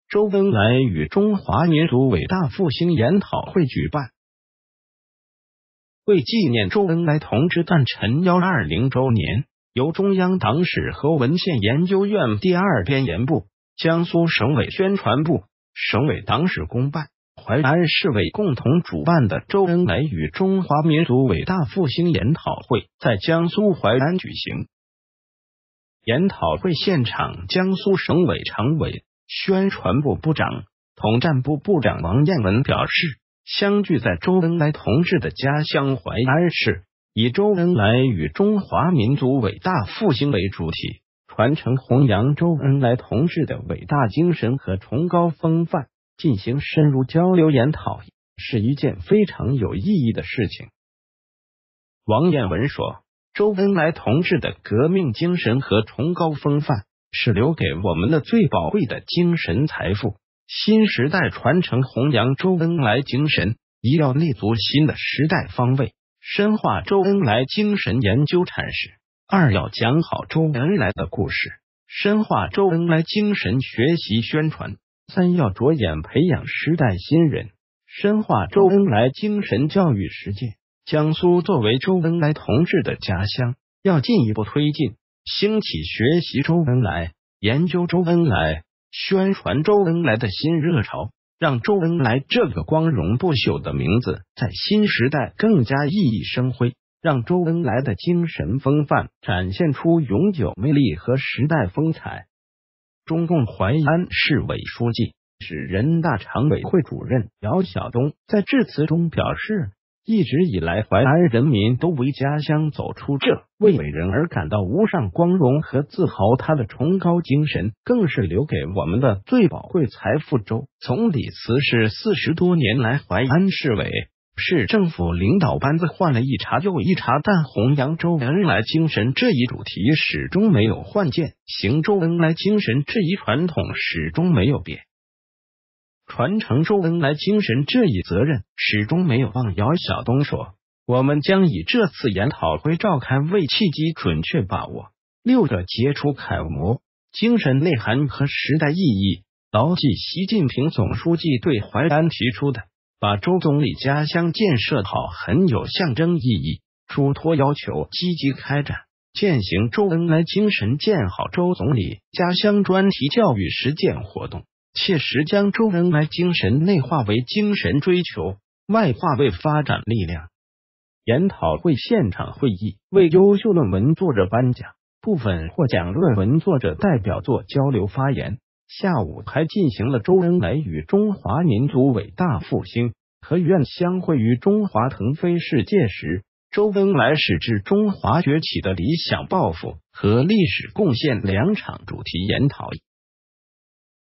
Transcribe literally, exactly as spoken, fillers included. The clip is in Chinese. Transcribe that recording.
周恩来与中华民族伟大复兴研讨会举办。为纪念周恩来同志诞辰幺二零周年，由中央党史和文献研究院第二编研部、江苏省委宣传部、省委党史公办、淮安市委共同主办的周恩来与中华民族伟大复兴研讨会在江苏淮安举行。研讨会现场，江苏省委常委、宣传部部长、统战部部长王彦文表示，相聚在周恩来同志的家乡淮安市，以周恩来与中华民族伟大复兴为主体，传承弘扬周恩来同志的伟大精神和崇高风范，进行深入交流研讨，是一件非常有意义的事情。王彦文说，周恩来同志的革命精神和崇高风范是留给我们的最宝贵的精神财富。新时代传承弘扬周恩来精神，一要立足新的时代方位，深化周恩来精神研究阐释；二要讲好周恩来的故事，深化周恩来精神学习宣传；三要着眼培养时代新人，深化周恩来精神教育实践。江苏作为周恩来同志的家乡，要进一步推进兴起学习周恩来、研究周恩来、宣传周恩来的新热潮，让周恩来这个光荣不朽的名字在新时代更加熠熠生辉，让周恩来的精神风范展现出永久魅力和时代风采。中共淮安市委书记、市人大常委会主任姚晓东在致辞中表示，一直以来，淮安人民都为家乡走出这为伟人而感到无上光荣和自豪，他的崇高精神更是留给我们的最宝贵财富。周总理辞世四十多年来，淮安市委、市政府领导班子换了一茬又一茬，但弘扬周恩来精神这一主题始终没有换届，行周恩来精神这一传统始终没有变。传承周恩来精神这一责任始终没有忘。姚晓东说，我们将以这次研讨会召开为契机，准确把握六个杰出楷模、精神内涵和时代意义，牢记习近平总书记对淮安提出的把周总理家乡建设好很有象征意义，嘱托要求积极开展践行周恩来精神建好周总理家乡专题教育实践活动，切实将周恩来精神内化为精神追求，外化为发展力量。研讨会现场会议为优秀论文作者颁奖，部分获奖论文作者代表作交流发言。下午还进行了周恩来与中华民族伟大复兴和愿相会于中华腾飞世界时，周恩来矢志中华崛起的理想抱负和历史贡献两场主题研讨。